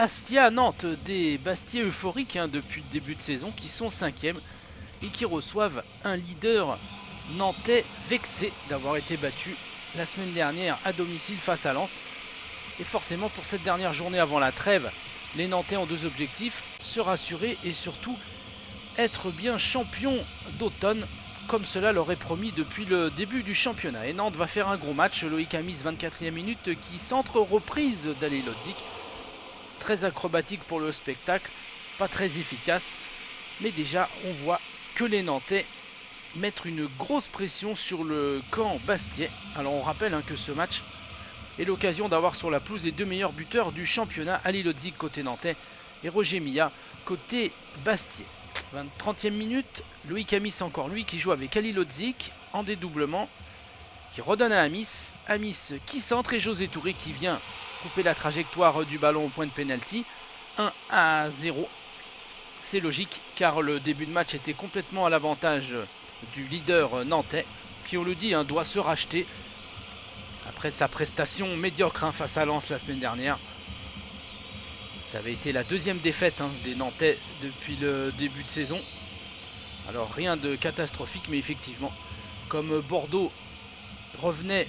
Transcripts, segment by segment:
Bastia-Nantes, des Bastiais euphoriques depuis le début de saison, qui sont 5e et qui reçoivent un leader nantais vexé d'avoir été battu la semaine dernière à domicile face à Lens. Et forcément, pour cette dernière journée avant la trêve, les Nantais ont deux objectifs: se rassurer et surtout être bien champion d'automne, comme cela leur est promis depuis le début du championnat. Et Nantes va faire un gros match. Loïc Amis, 24e minute, qui centre, reprise d'Ali Lodzik. Très acrobatique pour le spectacle, pas très efficace. Mais déjà, on voit que les Nantais mettent une grosse pression sur le camp bastiais. Alors on rappelle que ce match est l'occasion d'avoir sur la pelouse les deux meilleurs buteurs du championnat, Ali Lodzik côté nantais et Roger Milla côté bastiais. 30e minute, Loïc Amis, encore lui, qui joue avec Ali Lodzik en dédoublement, qui redonne à Amis, Amis qui centre, et José Touré qui vient couper la trajectoire du ballon au point de pénalty. 1-0. C'est logique car le début de match était complètement à l'avantage du leader nantais, qui, on le dit, doit se racheter après sa prestation médiocre face à Lens la semaine dernière. Ça avait été la deuxième défaite des Nantais depuis le début de saison. Alors rien de catastrophique, mais effectivement, comme Bordeaux revenait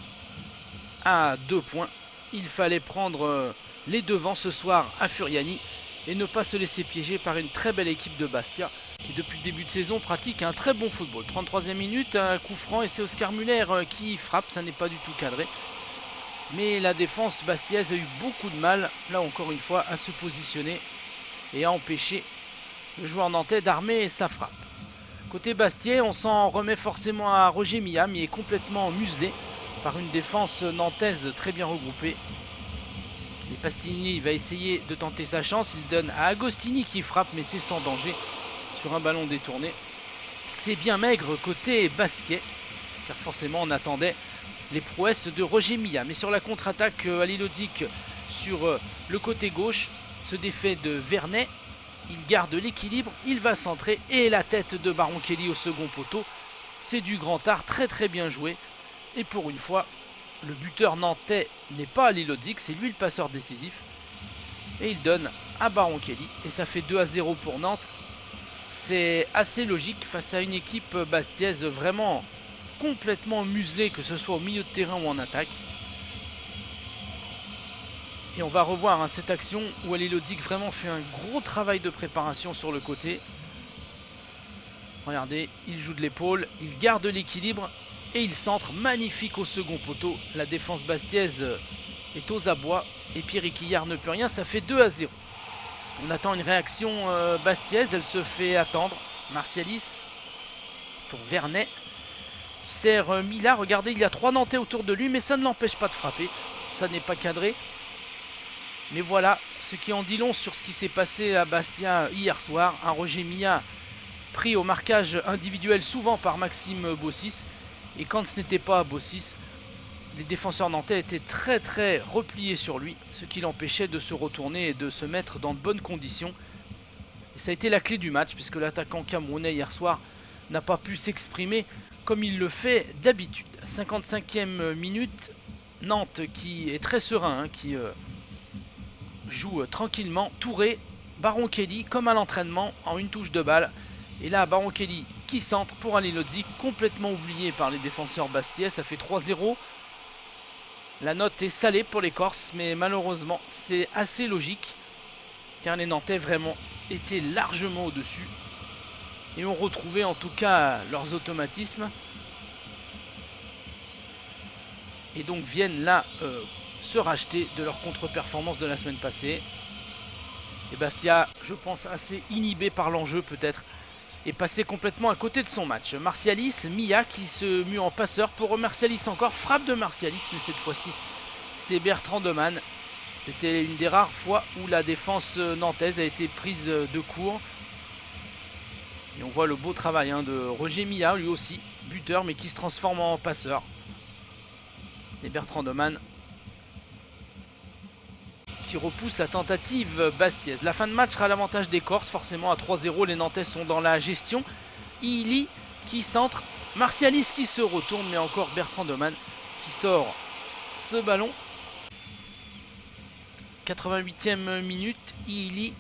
à 2 points, il fallait prendre les devants ce soir à Furiani et ne pas se laisser piéger par une très belle équipe de Bastia qui depuis le début de saison pratique un très bon football. 33e minute, un coup franc et c'est Oscar Muller qui frappe, ça n'est pas du tout cadré. Mais la défense bastiaise a eu beaucoup de mal, là encore une fois, à se positionner et à empêcher le joueur nantais d'armer sa frappe. Côté bastiais, on s'en remet forcément à Roger Milla, mais est complètement muselé par une défense nantaise très bien regroupée. Et Pastini va essayer de tenter sa chance, il donne à Agostini qui frappe, mais c'est sans danger sur un ballon détourné. C'est bien maigre côté bastiais, car forcément on attendait les prouesses de Roger Milla. Mais sur la contre-attaque, Ali Lodzik sur le côté gauche se défait de Vernet. Il garde l'équilibre, il va centrer et la tête de Baron Kelly au second poteau. C'est du grand art, très très bien joué. Et pour une fois, le buteur nantais n'est pas Ali Lodzik, c'est lui le passeur décisif. Et il donne à Baron Kelly et ça fait 2-0 pour Nantes. C'est assez logique face à une équipe bastiaise vraiment complètement muselé, que ce soit au milieu de terrain ou en attaque. Et on va revoir cette action où Ali Lodzik vraiment fait un gros travail de préparation sur le côté. Regardez, il joue de l'épaule, il garde l'équilibre et il centre magnifique au second poteau. La défense bastiaise est aux abois et Pierre Quillard ne peut rien, ça fait 2-0. On attend une réaction bastiaise, elle se fait attendre. Martialis pour Vernet qui sert Milla. Regardez, il y a 3 Nantais autour de lui, mais ça ne l'empêche pas de frapper. Ça n'est pas cadré. Mais voilà, ce qui en dit long sur ce qui s'est passé à Bastia hier soir. Un Roger Milla pris au marquage individuel souvent par Maxime Bossis. Et quand ce n'était pas Bossis, les défenseurs nantais étaient très très repliés sur lui, ce qui l'empêchait de se retourner et de se mettre dans de bonnes conditions. Et ça a été la clé du match, puisque l'attaquant camerounais hier soir n'a pas pu s'exprimer comme il le fait d'habitude. 55e minute, Nantes qui est très serein, qui joue tranquillement. Touré, Baron Kelly comme à l'entraînement en une touche de balle. Et là, Baron Kelly qui centre pour Ali Lodzik, complètement oublié par les défenseurs bastiais. Ça fait 3-0. La note est salée pour les Corses, mais malheureusement c'est assez logique, car les Nantais vraiment étaient largement au-dessus et ont retrouvé en tout cas leurs automatismes. Et donc viennent là se racheter de leur contre-performance de la semaine passée. Et Bastia, je pense assez inhibé par l'enjeu peut-être, est passé complètement à côté de son match. Martialis, Milla qui se mue en passeur pour Martialis encore. Frappe de Martialis, mais cette fois-ci c'est Bertrand Demann. C'était une des rares fois où la défense nantaise a été prise de court. Et on voit le beau travail de Roger Milla, lui aussi buteur, mais qui se transforme en passeur. Et Bertrand Demann qui repousse la tentative bastiaise. La fin de match sera à l'avantage des Corses, forcément à 3-0. Les Nantais sont dans la gestion. Ili qui centre, Martialis qui se retourne, mais encore Bertrand Demann qui sort ce ballon. 88e minute, il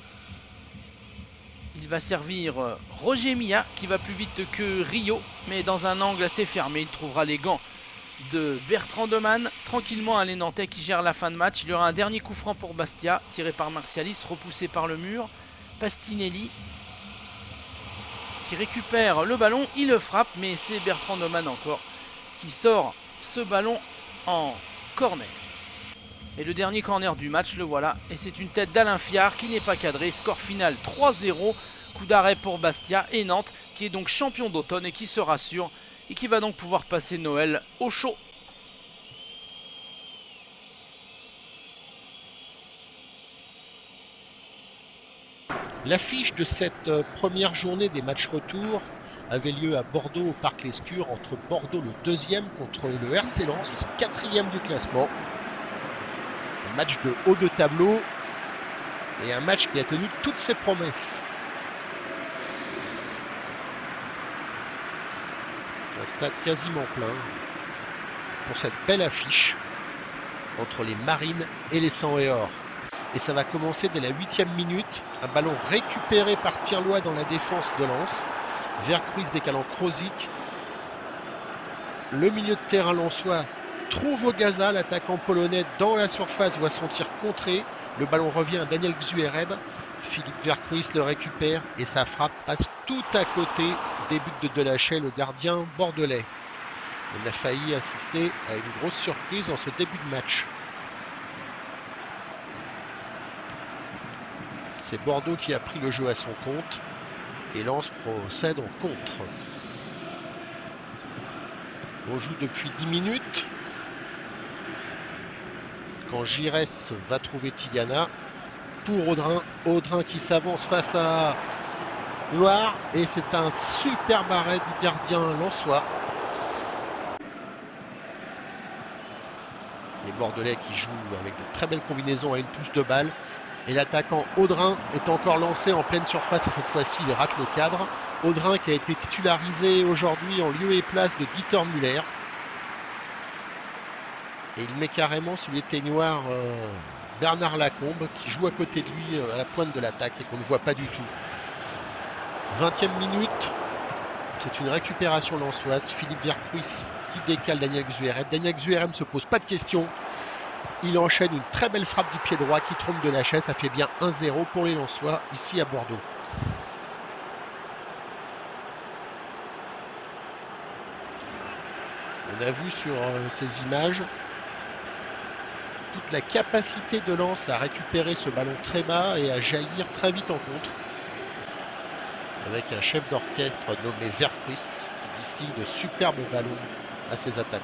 va servir Roger Milla qui va plus vite que Rio, mais dans un angle assez fermé. Il trouvera les gants de Bertrand Demann. Tranquillement, les Nantais qui gèrent la fin de match. Il y aura un dernier coup franc pour Bastia, tiré par Martialis, repoussé par le mur. Pastinelli qui récupère le ballon, il le frappe, mais c'est Bertrand Demann encore qui sort ce ballon en corner. Et le dernier corner du match, le voilà, et c'est une tête d'Alain Fiard qui n'est pas cadré. Score final 3-0, coup d'arrêt pour Bastia et Nantes qui est donc champion d'automne et qui se rassure et qui va donc pouvoir passer Noël au chaud. L'affiche de cette première journée des matchs retour avait lieu à Bordeaux au Parc Lescure entre Bordeaux le 2e contre le RC Lens, 4e du classement. Un match de haut de tableau et un match qui a tenu toutes ses promesses. Un stade quasiment plein pour cette belle affiche entre les Marines et les 100 et or. Et ça va commencer dès la 8e minute. Un ballon récupéré par Tirlois dans la défense de Lens. Vercruis décalant Krozik. Le milieu de terrain lensois trouve Ogaza, l'attaquant polonais, dans la surface, voit son tir contré. Le ballon revient à Daniel Xuereb. Philippe Vercruis le récupère et sa frappe passe tout à côté des buts de Delachey, le gardien bordelais. On a failli assister à une grosse surprise en ce début de match. C'est Bordeaux qui a pris le jeu à son compte et Lens procède en contre. On joue depuis 10 minutes. Quand Giresse va trouver Tigana pour Audrin. Audrin qui s'avance face à Loire et c'est un super arrêt du gardien lensois. Les Bordelais qui jouent avec de très belles combinaisons à une touche de balle. Et l'attaquant Audrin est encore lancé en pleine surface et cette fois-ci il rate le cadre. Audrin qui a été titularisé aujourd'hui en lieu et place de Dieter Müller. Et il met carrément sous les teignoirs Bernard Lacombe qui joue à côté de lui à la pointe de l'attaque et qu'on ne voit pas du tout. 20e minute, c'est une récupération lensoise. Philippe Vercruis qui décale Daniel Xuereb. Daniel Xuereb ne se pose pas de questions. Il enchaîne une très belle frappe du pied droit qui trompe Delachey. Ça fait bien 1-0 pour les Lensois ici à Bordeaux. On a vu sur ces images toute la capacité de Lens à récupérer ce ballon très bas et à jaillir très vite en contre. Avec un chef d'orchestre nommé Vercruis qui distille de superbes ballons à ses attaquants.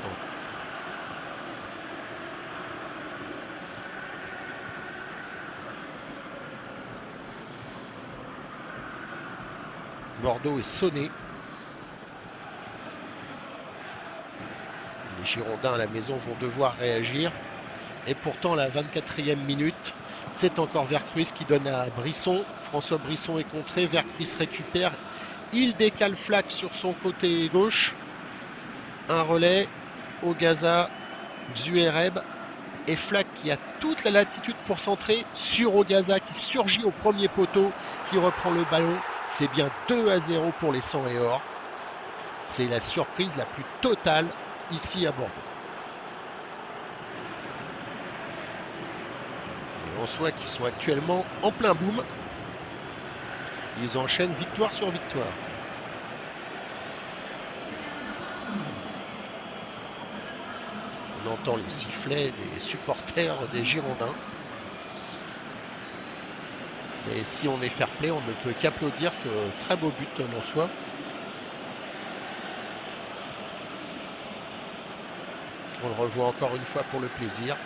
Bordeaux est sonné. Les Girondins à la maison vont devoir réagir. Et pourtant, à la 24e minute, c'est encore Vercruis qui donne à Brisson. François Brisson est contré. Vercruis récupère. Il décale Flack sur son côté gauche. Un relais. Ogaza, Xuereb. Et Flack qui a toute la latitude pour centrer sur Ogaza qui surgit au premier poteau, qui reprend le ballon. C'est bien 2-0 pour les 100 et or. C'est la surprise la plus totale ici à Bordeaux. Les Lensois qui sont actuellement en plein boom. Ils enchaînent victoire sur victoire. On entend les sifflets des supporters des Girondins. Mais si on est fair play, on ne peut qu'applaudir ce très beau but lensois. On le revoit encore une fois pour le plaisir.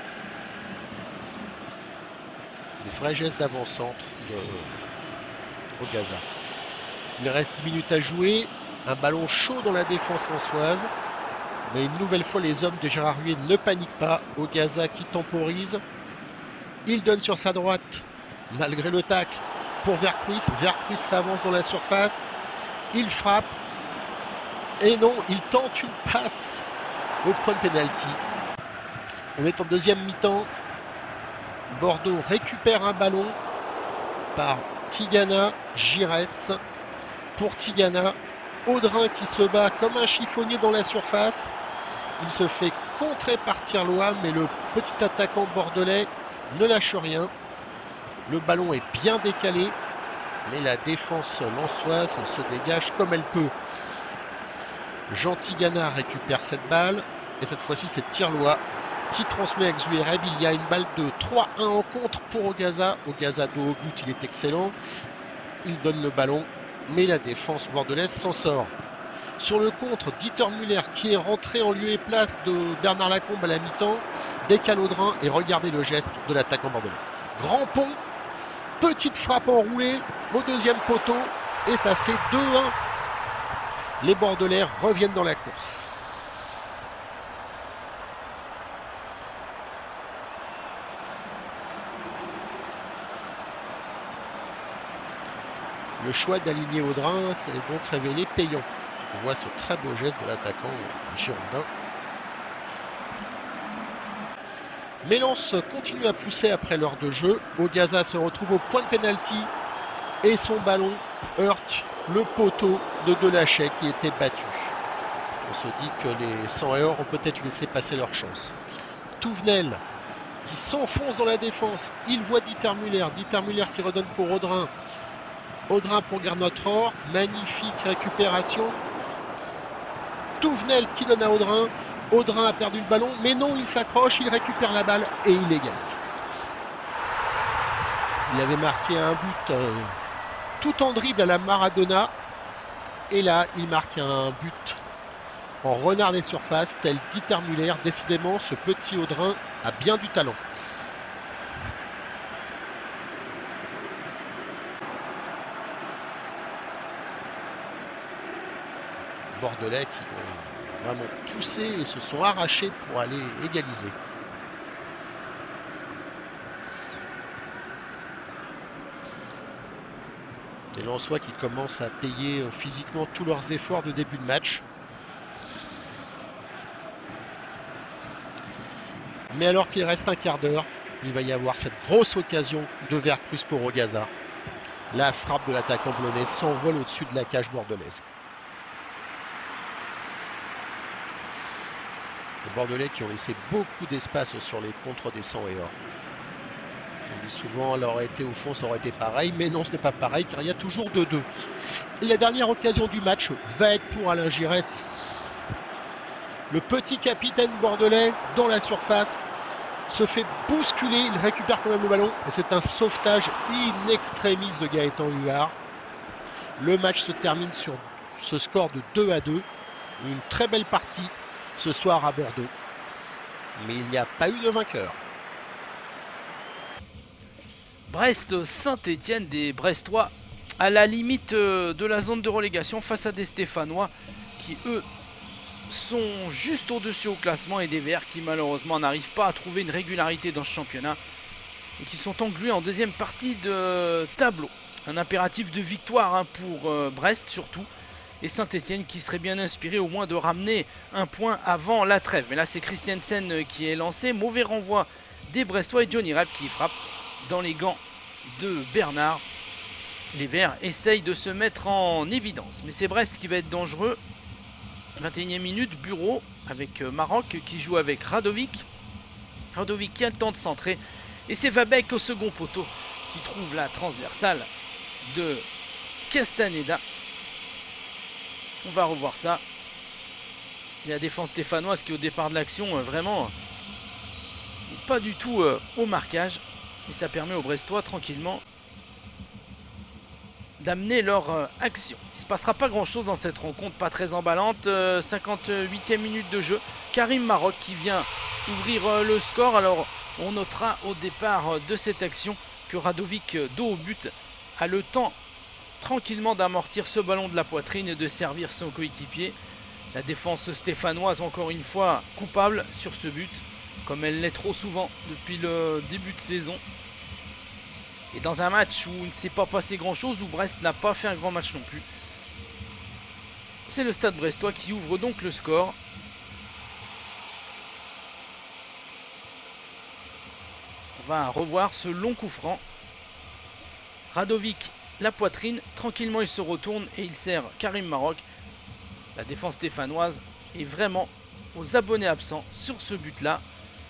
Une vraie geste d'avant-centre de Ogaza. Il reste 10 minutes à jouer. Un ballon chaud dans la défense lensoise. Mais une nouvelle fois, les hommes de Gérard Huet ne paniquent pas. Ogaza qui temporise. Il donne sur sa droite. Malgré le tacle pour Vercruis. Vercruis s'avance dans la surface. Il frappe. Et non, il tente une passe au point de pénalty. On est en deuxième mi-temps. Bordeaux récupère un ballon par Tigana, Giresse. Pour Tigana, Audrin qui se bat comme un chiffonnier dans la surface. Il se fait contrer par Tirlois, mais le petit attaquant bordelais ne lâche rien. Le ballon est bien décalé, mais la défense lensoise se dégage comme elle peut. Jean Tigana récupère cette balle, et cette fois-ci c'est Tirlois qui transmet avec Zouéreb. Il y a une balle de 3-1 en contre pour Ogaza. Ogaza dos au but, il est excellent. Il donne le ballon, mais la défense bordelaise s'en sort. Sur le contre, Dieter Müller qui est rentré en lieu et place de Bernard Lacombe à la mi-temps, décale Audrin et regardez le geste de l'attaquant bordelais. Grand pont, petite frappe enroulée au deuxième poteau et ça fait 2-1. Les Bordelais reviennent dans la course. Le choix d'aligner Audrin s'est donc révélé payant. On voit ce très beau geste de l'attaquant girondin. Mélance continue à pousser après l'heure de jeu. Ogaza se retrouve au point de pénalty et son ballon heurte le poteau de Delachey qui était battu. On se dit que les 100 et or ont peut-être laissé passer leur chance. Touvenel qui s'enfonce dans la défense. Il voit Dieter Müller. Dieter Müller qui redonne pour Audrin. Audrin pour Garnotror. Magnifique récupération. Touvenel qui donne à Audrin. Audrin a perdu le ballon, mais non, il s'accroche, il récupère la balle et il égalise. Il avait marqué un but tout en dribble à la Maradona. Et là, il marque un but en renard des surfaces, tel Dieter Müller. Décidément, ce petit Audrin a bien du talent. Bordelais qui ont vraiment poussé et se sont arrachés pour aller égaliser. Les Lensois qui commencent à payer physiquement tous leurs efforts de début de match. Mais alors qu'il reste un quart d'heure, il va y avoir cette grosse occasion de Vercruz pour Ogaza. La frappe de l'attaquant blonais s'envole au-dessus de la cage bordelaise. Les Bordelais qui ont laissé beaucoup d'espace sur les contres des 100 et or. On dit souvent, elle aurait été au fond, ça aurait été pareil, mais non, ce n'est pas pareil, car il y a toujours 2-2. La dernière occasion du match va être pour Alain Giresse. Le petit capitaine bordelais dans la surface se fait bousculer, il récupère quand même le ballon, et c'est un sauvetage in extremis de Gaëtan Huard. Le match se termine sur ce score de 2-2. Une très belle partie ce soir à Bordeaux, mais il n'y a pas eu de vainqueur. Brest-Saint-Étienne, des Brestois à la limite de la zone de relégation face à des Stéphanois qui eux sont juste au-dessus au classement, et des Verts qui malheureusement n'arrivent pas à trouver une régularité dans ce championnat et qui sont englués en deuxième partie de tableau. Un impératif de victoire pour Brest surtout, et Saint-Étienne qui serait bien inspiré au moins de ramener un point avant la trêve. Mais là c'est Christiansen qui est lancé, mauvais renvoi des Brestois et Johnny Rep qui frappe dans les gants de Bernard. Les Verts essayent de se mettre en évidence, mais c'est Brest qui va être dangereux. 21e minute, Bureau avec Maroc qui joue avec Radovic. Radovic qui a le temps de centrer, et c'est Vabek au second poteau qui trouve la transversale de Castaneda. On va revoir ça. Et la défense stéphanoise qui au départ de l'action vraiment n'est pas du tout au marquage. Et ça permet aux Brestois tranquillement d'amener leur action. Il ne se passera pas grand chose dans cette rencontre, pas très emballante. 58e minute de jeu. Karim Maroc qui vient ouvrir le score. Alors on notera au départ de cette action que Radovic, dos au but, a le temps tranquillement d'amortir ce ballon de la poitrine et de servir son coéquipier. La défense stéphanoise encore une fois coupable sur ce but, comme elle l'est trop souvent depuis le début de saison. Et dans un match où il ne s'est pas passé grand chose, où Brest n'a pas fait un grand match non plus. C'est le Stade brestois qui ouvre donc le score. va revoir ce long coup franc. Radovic, la poitrine, tranquillement il se retourne et il sert Karim Maroc. La défense stéphanoise est vraiment aux abonnés absents sur ce but-là.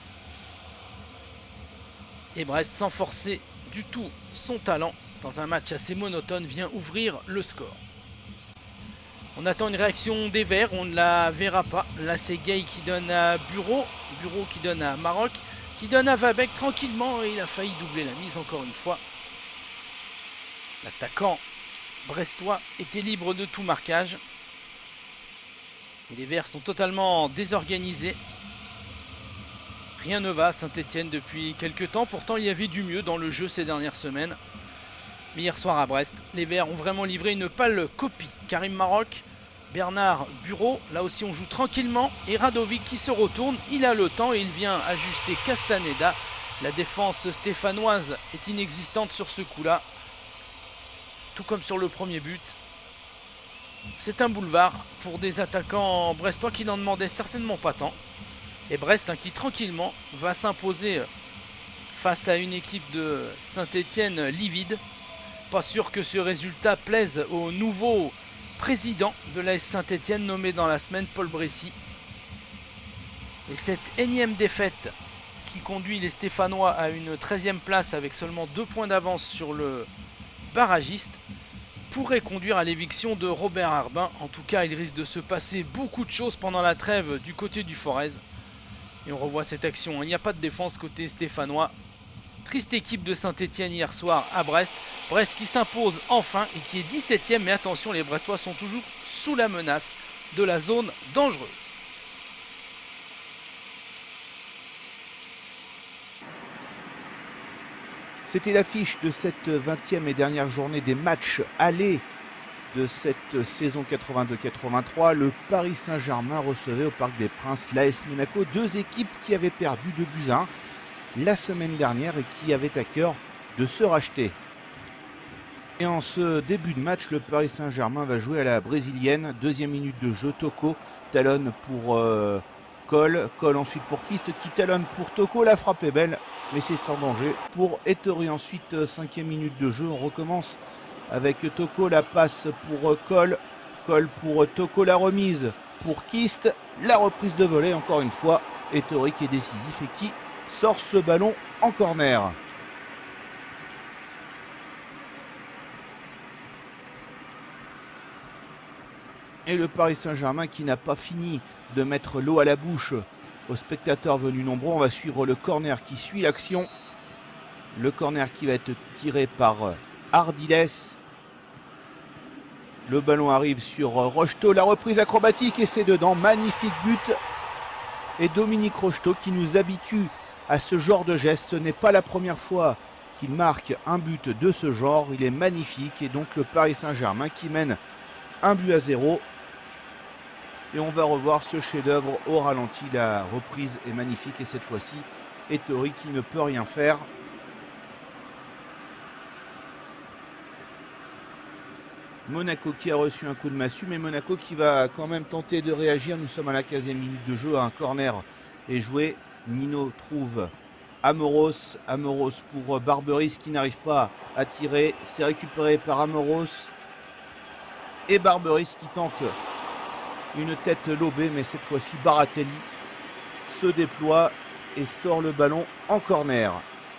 Et Brest, sans forcer du tout son talent, dans un match assez monotone, vient ouvrir le score. On attend une réaction des Verts, on ne la verra pas. Là c'est Gay qui donne à Bureau, Bureau qui donne à Maroc, qui donne à Vabec tranquillement et il a failli doubler la mise encore une fois. L'attaquant brestois était libre de tout marquage. Et les Verts sont totalement désorganisés. Rien ne va à Saint-Etienne depuis quelques temps, pourtant il y avait du mieux dans le jeu ces dernières semaines. Mais hier soir à Brest, les Verts ont vraiment livré une pâle copie. Karim Maroc, Bernard Bureau, là aussi on joue tranquillement. Et Radovic qui se retourne, il a le temps et il vient ajuster Castaneda. La défense stéphanoise est inexistante sur ce coup-là. Tout comme sur le premier but. C'est un boulevard pour des attaquants brestois qui n'en demandaient certainement pas tant. Et Brest qui tranquillement va s'imposer face à une équipe de Saint-Etienne livide. Pas sûr que ce résultat plaise au nouveau président de l'AS Saint-Etienne nommé dans la semaine, Paul Bressy. Et cette énième défaite qui conduit les Stéphanois à une 13e place avec seulement 2 points d'avance sur le barragiste pourrait conduire à l'éviction de Robert Arbin. En tout cas, il risque de se passer beaucoup de choses pendant la trêve du côté du Forez. Et on revoit cette action, il n'y a pas de défense côté stéphanois. Triste équipe de Saint-Etienne hier soir à Brest. Brest qui s'impose enfin et qui est 17e. Mais attention, les Brestois sont toujours sous la menace de la zone dangereuse. C'était l'affiche de cette 20e et dernière journée des matchs allés de cette saison 82-83. Le Paris Saint-Germain recevait au Parc des Princes l'AS Monaco, 2 équipes qui avaient perdu 2-1 la semaine dernière et qui avaient à cœur de se racheter. Et en ce début de match, le Paris Saint-Germain va jouer à la brésilienne. 2e minute de jeu, Toko talonne pour Cole ensuite pour Kist qui talonne pour Toko. La frappe est belle, mais c'est sans danger pour Ettori. Ensuite, 5e minute de jeu, on recommence avec Toko, la passe pour Cole pour Toko, la remise pour Kist, la reprise de volée encore une fois. Ettori qui est décisif et qui sort ce ballon en corner. Et le Paris Saint-Germain qui n'a pas fini de mettre l'eau à la bouche aux spectateurs venus nombreux. On va suivre le corner qui suit l'action. Le corner qui va être tiré par Ardiles. Le ballon arrive sur Rocheteau. La reprise acrobatique et c'est dedans. Magnifique but. Et Dominique Rocheteau qui nous habitue à ce genre de geste. Ce n'est pas la première fois qu'il marque un but de ce genre. Il est magnifique. Et donc le Paris Saint-Germain qui mène 1-0. Et on va revoir ce chef-d'œuvre au ralenti. La reprise est magnifique et cette fois-ci, Ettori qui ne peut rien faire. Monaco qui a reçu un coup de massue, mais Monaco qui va quand même tenter de réagir. Nous sommes à la 15e minute de jeu, un corner est joué. Nino trouve Amoros pour Barberis qui n'arrive pas à tirer. C'est récupéré par Amoros. Et Barberis qui tente une tête lobée, mais cette fois-ci Baratelli se déploie et sort le ballon en corner.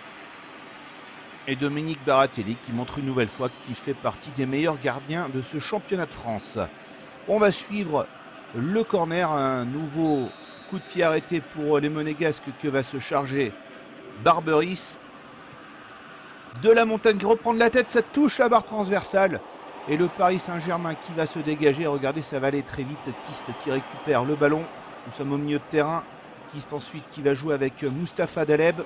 Et Dominique Baratelli qui montre une nouvelle fois qu'il fait partie des meilleurs gardiens de ce championnat de France. On va suivre le corner, un nouveau coup de pied arrêté pour les Monégasques que va se charger Barberis. De la Montagne qui reprend de la tête, ça touche la barre transversale. Et le Paris Saint-Germain qui va se dégager. Regardez, ça va aller très vite. Kist qui récupère le ballon. Nous sommes au milieu de terrain. Kist ensuite qui va jouer avec Mustapha Daleb.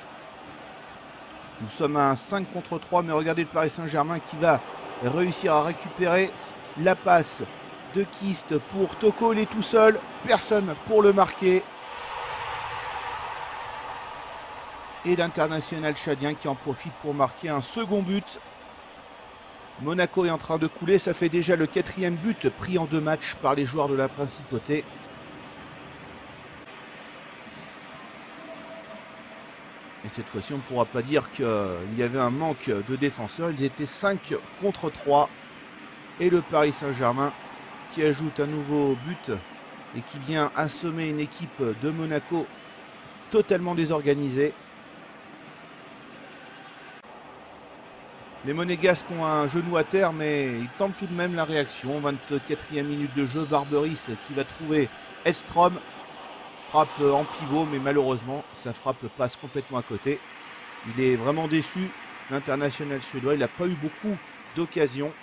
Nous sommes à un 5 contre 3. Mais regardez le Paris Saint-Germain qui va réussir à récupérer la passe de Kist pour Toko. Il est tout seul. Personne pour le marquer. Et l'international tchadien qui en profite pour marquer un second but. Monaco est en train de couler, ça fait déjà le 4e but pris en 2 matchs par les joueurs de la Principauté. Et cette fois-ci, on ne pourra pas dire qu'il y avait un manque de défenseurs. Ils étaient 5 contre 3. Et le Paris Saint-Germain qui ajoute un nouveau but et qui vient assommer une équipe de Monaco totalement désorganisée. Les Monégasques ont un genou à terre, mais ils tentent tout de même la réaction. 24e minute de jeu, Barberis qui va trouver Edstrom. Frappe en pivot, mais malheureusement, sa frappe passe complètement à côté. Il est vraiment déçu, l'international suédois. Il n'a pas eu beaucoup d'occasions.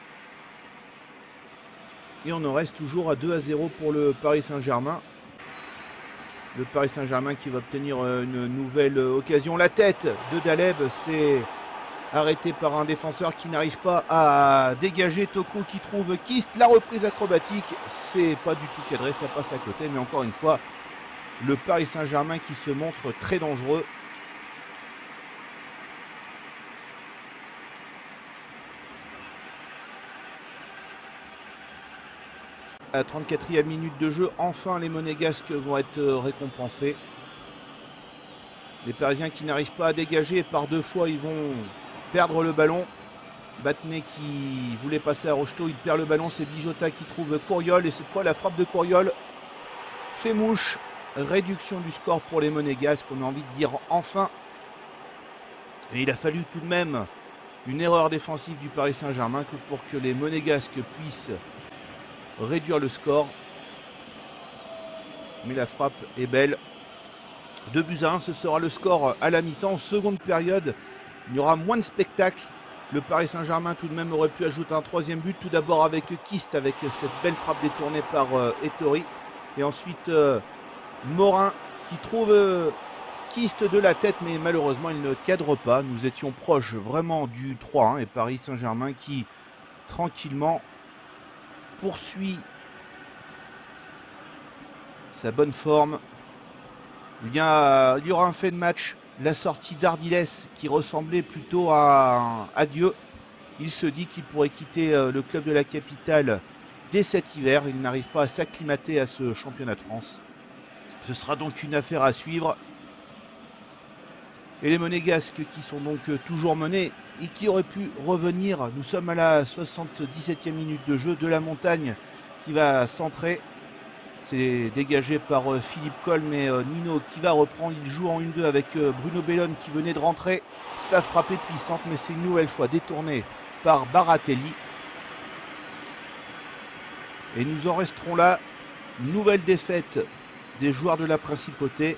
Et on en reste toujours à 2-0 pour le Paris Saint-Germain. Le Paris Saint-Germain qui va obtenir une nouvelle occasion. La tête de Daleb, c'est arrêté par un défenseur qui n'arrive pas à dégager. Toko qui trouve Kist. La reprise acrobatique, c'est pas du tout cadré, ça passe à côté. Mais encore une fois, le Paris Saint-Germain qui se montre très dangereux. À la 34e minute de jeu, enfin les Monégasques vont être récompensés. Les Parisiens qui n'arrivent pas à dégager, par 2 fois ils vont perdre le ballon. Battenet qui voulait passer à Rocheteau, il perd le ballon, c'est Bijota qui trouve Couriol. Et cette fois la frappe de Couriol fait mouche. Réduction du score pour les Monégasques, on a envie de dire enfin. Et il a fallu tout de même une erreur défensive du Paris Saint-Germain pour que les Monégasques puissent réduire le score. Mais la frappe est belle. 2-1, ce sera le score à la mi-temps. Seconde période, il y aura moins de spectacle. Le Paris Saint-Germain tout de même aurait pu ajouter un 3e but. Tout d'abord avec Kist, avec cette belle frappe détournée par Ettori. Et ensuite Morin qui trouve Kist de la tête, mais malheureusement il ne cadre pas. Nous étions proches vraiment du 3-1 et Paris Saint-Germain qui tranquillement poursuit sa bonne forme. Il y aura un fait de match, la sortie d'Ardiles qui ressemblait plutôt à un adieu. Il se dit qu'il pourrait quitter le club de la capitale dès cet hiver. Il n'arrive pas à s'acclimater à ce championnat de France. Ce sera donc une affaire à suivre. Et les Monégasques qui sont donc toujours menés et qui auraient pu revenir. Nous sommes à la 77e minute de jeu. De la Montagne qui va centrer. C'est dégagé par Philippe Coll, mais Nino qui va reprendre. Il joue en 1-2 avec Bruno Bellone qui venait de rentrer. Sa frappe est puissante, mais c'est une nouvelle fois détourné par Baratelli. Et nous en resterons là. Nouvelle défaite des joueurs de la Principauté.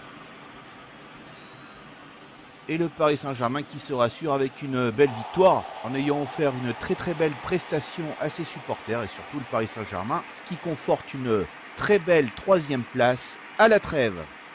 Et le Paris Saint-Germain qui se rassure avec une belle victoire en ayant offert une très très belle prestation à ses supporters et surtout le Paris Saint-Germain qui conforte une très belle 3e place à la trêve.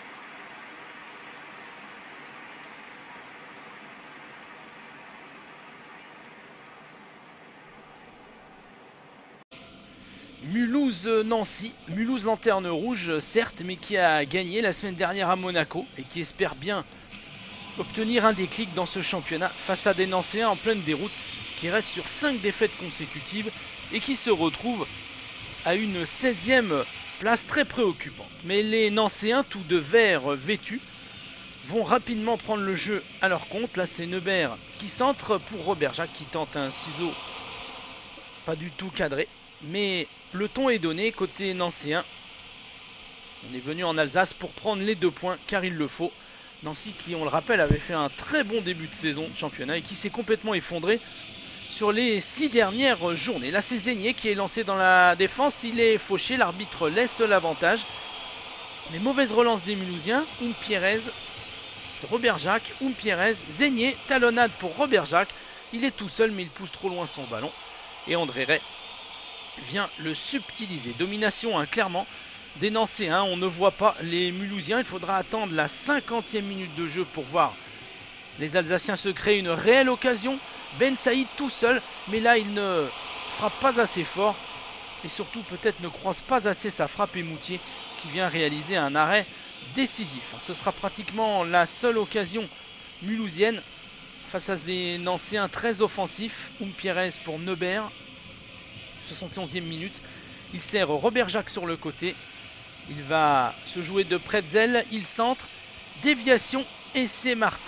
Mulhouse-Nancy, Mulhouse lanterne rouge certes, mais qui a gagné la semaine dernière à Monaco et qui espère bien obtenir un déclic dans ce championnat face à des Nancéens en pleine déroute qui restent sur 5 défaites consécutives et qui se retrouvent à une 16e place très préoccupante. Mais les Nancéens, tout de vert vêtus, vont rapidement prendre le jeu à leur compte. Là c'est Neubert qui centre pour Robert Jacques qui tente un ciseau pas du tout cadré. Mais le ton est donné côté Nancéen. On est venu en Alsace pour prendre les 2 points car il le faut. Nancy qui, on le rappelle, avait fait un très bon début de saison de championnat et qui s'est complètement effondré sur les 6 dernières journées. Là c'est Zégnier qui est lancé dans la défense, il est fauché, l'arbitre laisse l'avantage. Les mauvaises relances des Mulhousiens, Pierrez, Robert Jacques, Pierrez, Zégnier, talonnade pour Robert Jacques. Il est tout seul mais il pousse trop loin son ballon. Et André Ray vient le subtiliser. Domination clairement des Nancéens, on ne voit pas les Mulhousiens. Il faudra attendre la 50e minute de jeu pour voir les Alsaciens se créer une réelle occasion. Ben Saïd tout seul, mais là il ne frappe pas assez fort et surtout peut-être ne croise pas assez sa frappe. Et Moutier qui vient réaliser un arrêt décisif. Ce sera pratiquement la seule occasion mulhousienne face à des Nancéens très offensifs. Pierrez pour Neubert, 71e minute. Il sert Robert Jacques sur le côté. Il va se jouer de Pretzel, il centre, déviation et c'est Martin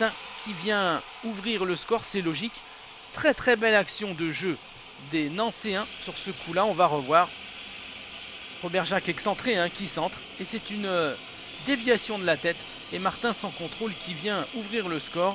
qui vient ouvrir le score, c'est logique. Très très belle action de jeu des Nancéens sur ce coup-là. On va revoir Robert Jacques excentré qui centre. Et c'est une déviation de la tête. Et Martin sans contrôle qui vient ouvrir le score.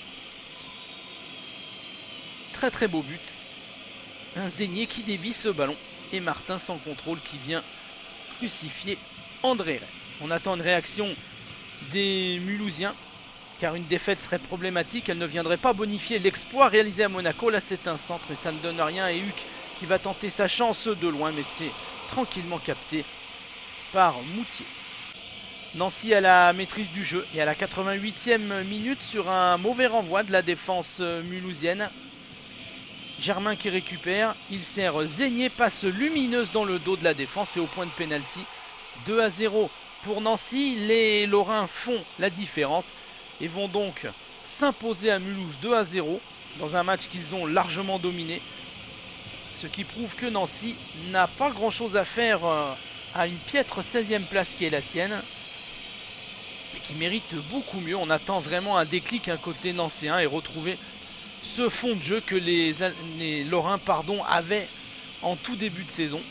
Très très beau but. Un Zénier qui dévie ce ballon. Et Martin sans contrôle qui vient crucifier André Ray. On attend une réaction des Mulhousiens, car une défaite serait problématique. Elle ne viendrait pas bonifier l'exploit réalisé à Monaco. Là c'est un centre et ça ne donne rien. Et Huck qui va tenter sa chance de loin, mais c'est tranquillement capté par Moutier. Nancy a la maîtrise du jeu et à la 88e minute, sur un mauvais renvoi de la défense mulhousienne, Germain qui récupère, il sert Zénier, passe lumineuse dans le dos de la défense et au point de pénalty. 2-0 pour Nancy. Les Lorrains font la différence et vont donc s'imposer à Mulhouse 2-0 dans un match qu'ils ont largement dominé. Ce qui prouve que Nancy n'a pas grand chose à faire à une piètre 16e place qui est la sienne, mais qui mérite beaucoup mieux. On attend vraiment un déclic côté nancéen et retrouver ce fond de jeu que les Lorrains avaient en tout début de saison.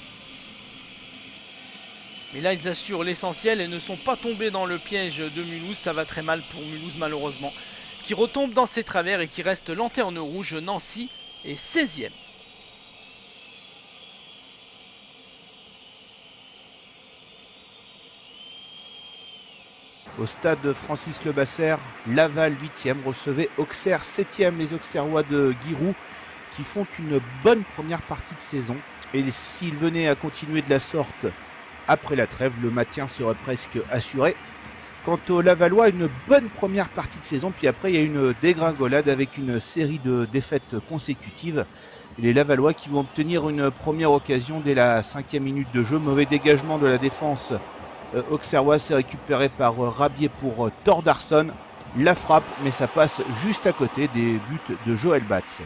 Mais là ils assurent l'essentiel et ne sont pas tombés dans le piège de Mulhouse. Ça va très mal pour Mulhouse malheureusement, qui retombe dans ses travers et qui reste lanterne rouge. Nancy est 16e. Au stade Francis Lebasser, Laval 8e recevait Auxerre 7e, les Auxerrois de Giroud qui font une bonne première partie de saison. Et s'ils venaient à continuer de la sorte après la trêve, le maintien serait presque assuré. Quant aux Lavallois, une bonne première partie de saison, puis après il y a une dégringolade avec une série de défaites consécutives. Et les Lavallois qui vont obtenir une première occasion dès la 5e minute de jeu. Mauvais dégagement de la défense auxerrois, c'est récupéré par Rabier pour Thordarson. La frappe, mais ça passe juste à côté des buts de Joël Batz.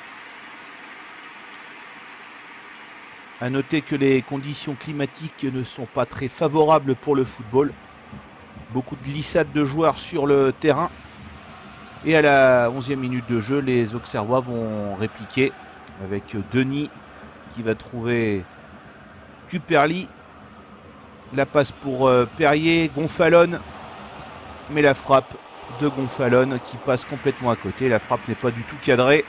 A noter que les conditions climatiques ne sont pas très favorables pour le football. Beaucoup de glissades de joueurs sur le terrain. Et à la 11e minute de jeu, les Auxerrois vont répliquer avec Denis qui va trouver Cuperli. La passe pour Perrier, Gonfalone, mais la frappe de Gonfalone qui passe complètement à côté. La frappe n'est pas du tout cadrée.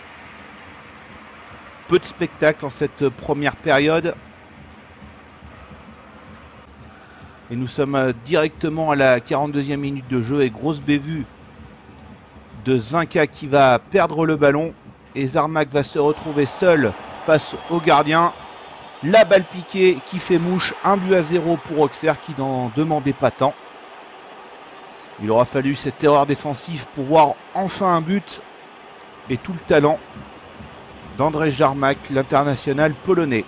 Peu de spectacle en cette première période. Et nous sommes directement à la 42e minute de jeu et grosse bévue de Zvinka qui va perdre le ballon. Et Zarmak va se retrouver seul face au gardien. La balle piquée qui fait mouche, 1-0 pour Auxerre qui n'en demandait pas tant. Il aura fallu cette erreur défensive pour voir enfin un but et tout le talent d'Andrzej Jarmak, l'international polonais.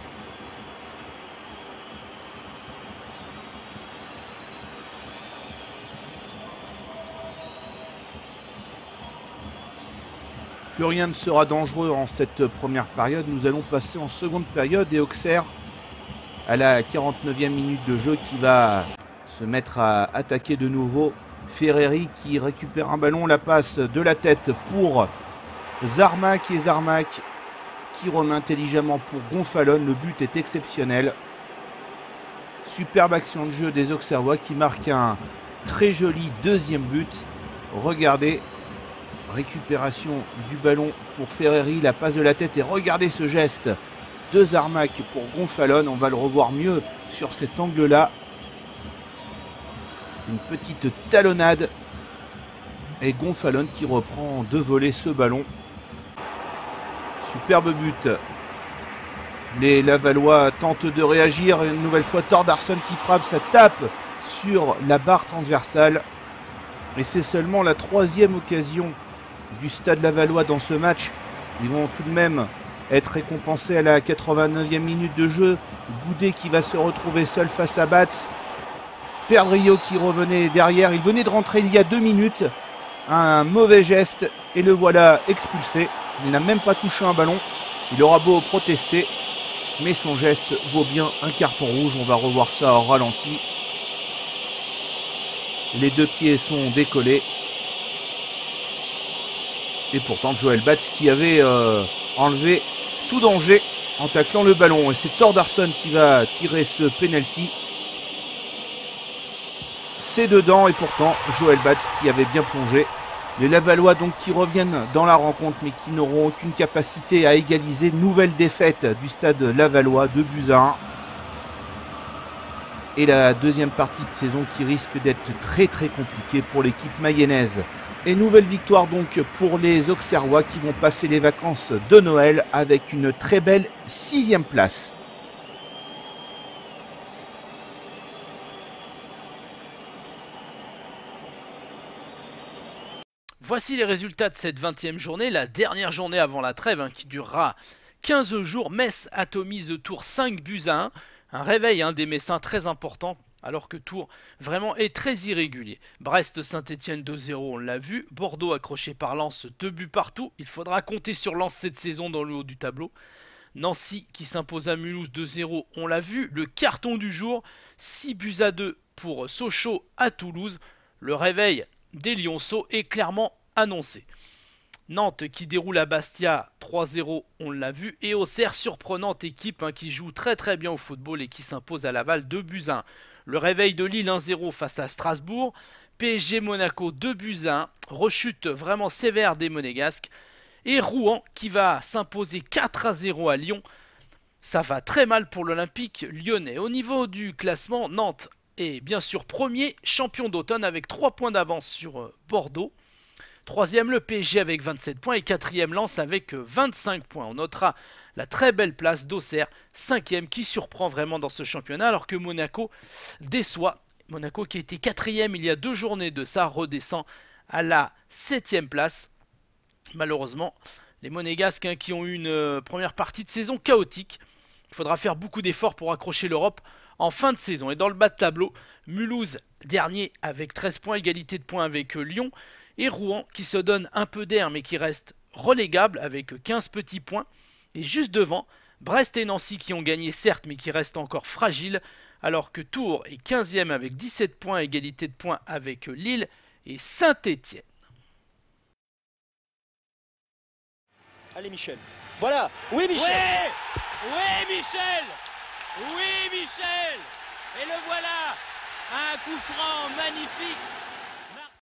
Plus rien ne sera dangereux en cette première période. Nous allons passer en seconde période et Auxerre à la 49e minute de jeu qui va se mettre à attaquer de nouveau. Ferreri qui récupère un ballon, la passe de la tête pour Zarmak et Zarmak qui remet intelligemment pour Gonfalone. Le but est exceptionnel. Superbe action de jeu des Auxerrois qui marque un très joli deuxième but. Regardez. Récupération du ballon pour Ferreri, la passe de la tête et regardez ce geste de Zarmak pour Gonfalone. On va le revoir mieux sur cet angle-là. Une petite talonnade et Gonfalone qui reprend de voler ce ballon. Superbe but. Les Lavallois tentent de réagir. Une nouvelle fois Thordarson qui frappe, ça tape sur la barre transversale. Et c'est seulement la 3e occasion du Stade Lavallois dans ce match. Ils vont tout de même être récompensés à la 89e minute de jeu. Goudet qui va se retrouver seul face à Batz. Perdrio qui revenait derrière. Il venait de rentrer il y a 2 minutes. Un mauvais geste et le voilà expulsé. Il n'a même pas touché un ballon. Il aura beau protester, mais son geste vaut bien un carton rouge. On va revoir ça au ralenti. Les 2 pieds sont décollés. Et pourtant Joël Batz qui avait enlevé tout danger en taclant le ballon. Et c'est Thordarson qui va tirer ce penalty. C'est dedans et pourtant Joël Batz qui avait bien plongé. Les Lavallois donc qui reviennent dans la rencontre mais qui n'auront aucune capacité à égaliser. Nouvelle défaite du stade Lavallois, 2-1. Et la deuxième partie de saison qui risque d'être très compliquée pour l'équipe mayonnaise. Et nouvelle victoire donc pour les Auxerrois qui vont passer les vacances de Noël avec une très belle 6e place. Voici les résultats de cette 20e journée, la dernière journée avant la trêve qui durera 15 jours. Metz atomise Tours 5-1. Un réveil des Messins très important alors que Tours vraiment est très irrégulier. Brest-Saint-Etienne 2-0, on l'a vu. Bordeaux accroché par Lens, 2 buts partout. Il faudra compter sur Lens cette saison dans le haut du tableau. Nancy qui s'impose à Mulhouse 2-0, on l'a vu. Le carton du jour, 6-2 pour Sochaux à Toulouse. Le réveil des Lionceaux est clairement annoncé. Nantes qui déroule à Bastia 3-0, on l'a vu. Et Auxerre, surprenante équipe qui joue très bien au football et qui s'impose à Laval 2-1. Le réveil de Lille 1-0 face à Strasbourg. PSG Monaco 2-1. Rechute vraiment sévère des Monégasques. Et Rouen qui va s'imposer 4-0 à Lyon. Ça va très mal pour l'Olympique lyonnais. Au niveau du classement, Nantes est bien sûr premier, champion d'automne avec 3 points d'avance sur Bordeaux. Troisième le PSG avec 27 points et quatrième Lens avec 25 points. On notera la très belle place d'Auxerre, 5e, qui surprend vraiment dans ce championnat alors que Monaco déçoit. Monaco qui était 4e il y a 2 journées de ça redescend à la 7e place. Malheureusement, les Monégasques qui ont eu une première partie de saison chaotique. Il faudra faire beaucoup d'efforts pour accrocher l'Europe en fin de saison. Et dans le bas de tableau, Mulhouse dernier avec 13 points, égalité de points avec Lyon. Et Rouen qui se donne un peu d'air mais qui reste relégable avec 15 petits points. Et juste devant, Brest et Nancy qui ont gagné certes mais qui restent encore fragiles. Alors que Tours est 15e avec 17 points, égalité de points avec Lille et Saint-Etienne. Allez Michel, voilà, oui Michel. Oui Michel. Oui Michel. Et le voilà, un coup franc magnifique